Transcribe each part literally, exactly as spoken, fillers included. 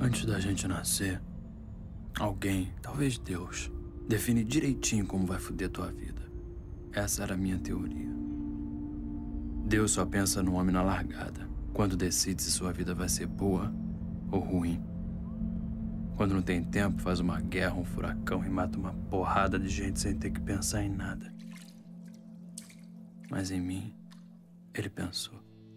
Antes da gente nascer, alguém, talvez Deus, define direitinho como vai foder tua vida. Essa era a minha teoria. Deus só pensa no homem na largada, quando decide se sua vida vai ser boa ou ruim. Quando não tem tempo, faz uma guerra, um furacão e mata uma porrada de gente sem ter que pensar em nada. Mas em mim, ele pensou.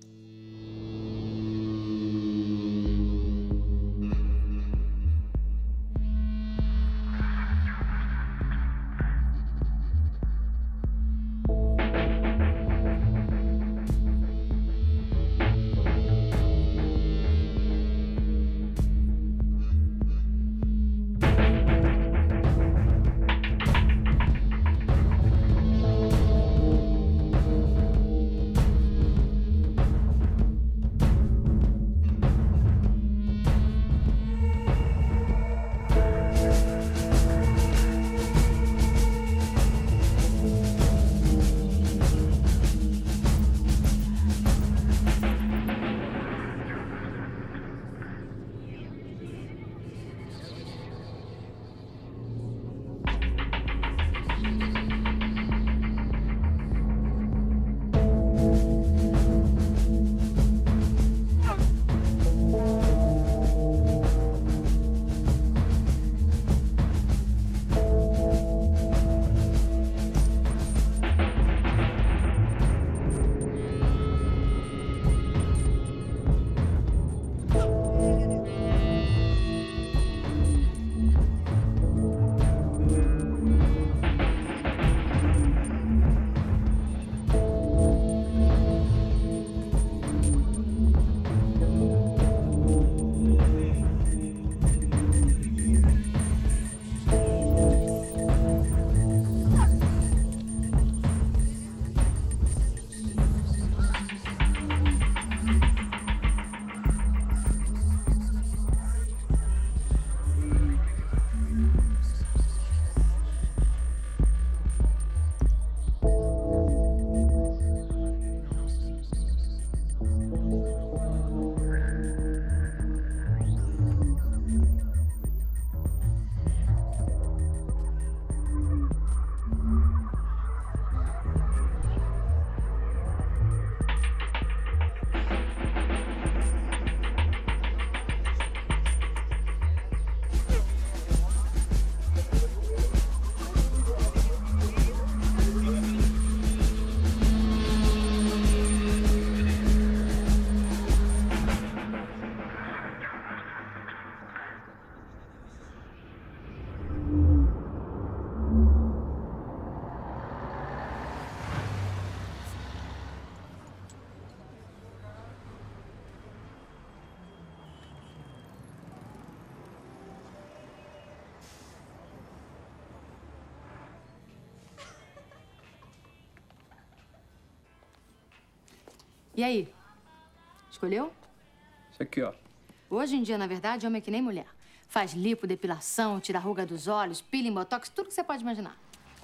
E aí? Escolheu? Isso aqui, ó. Hoje em dia, na verdade, homem é que nem mulher. Faz lipo, depilação, tira a ruga dos olhos, peeling, botox, tudo que você pode imaginar.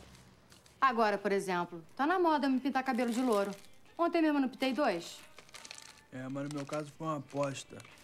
Agora, por exemplo, tá na moda me pintar cabelo de louro. Ontem mesmo eu não pintei dois. É, mas no meu caso foi uma aposta.